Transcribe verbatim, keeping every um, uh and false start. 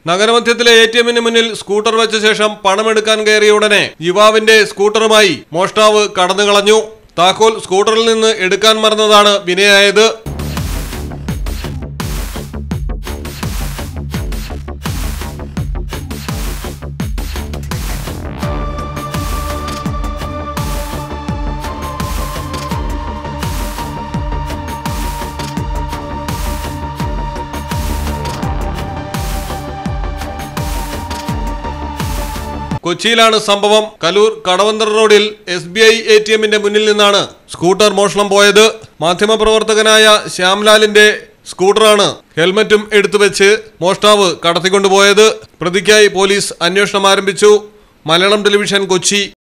നഗരമധ്യത്തിലെ A T എമ്മിന് മുന്നിൽ scooter വെച്ച ശേഷം പണമെടുക്കാൻ കയറിയ ഉടനെ യുവാവിന്റെ സ്കൂട്ടറുമായി മോഷ്ടാവ് കടന്നുകളഞ്ഞു. താക്കോൽ സ്കൂട്ടറിൽ നിന്ന് എടുക്കാൻ മറന്നതാണ് വിനയായത്. കൊച്ചിയിലാണ് സംഭവം. കലൂർ കടവന്തർ റോഡിൽ S B I A T എമ്മിന്റെ മുന്നിൽ നിന്നാണ് സ്കൂട്ടർ മോഷണം പോയത്. മാധ്യമപ്രവർത്തകനായ ശ്യാംലാലിന്റെ സ്കൂട്ടറാണ് ഹെൽമറ്റും എടുത്തുവെച്ച് മോഷ്ടാവ് കടത്തിക്കൊണ്ടുപോയത്. പ്രതിക്കായി പോലീസ് അന്വേഷണം ആരംഭിച്ചു. മലയാളം ടെലിവിഷൻ, കൊച്ചി.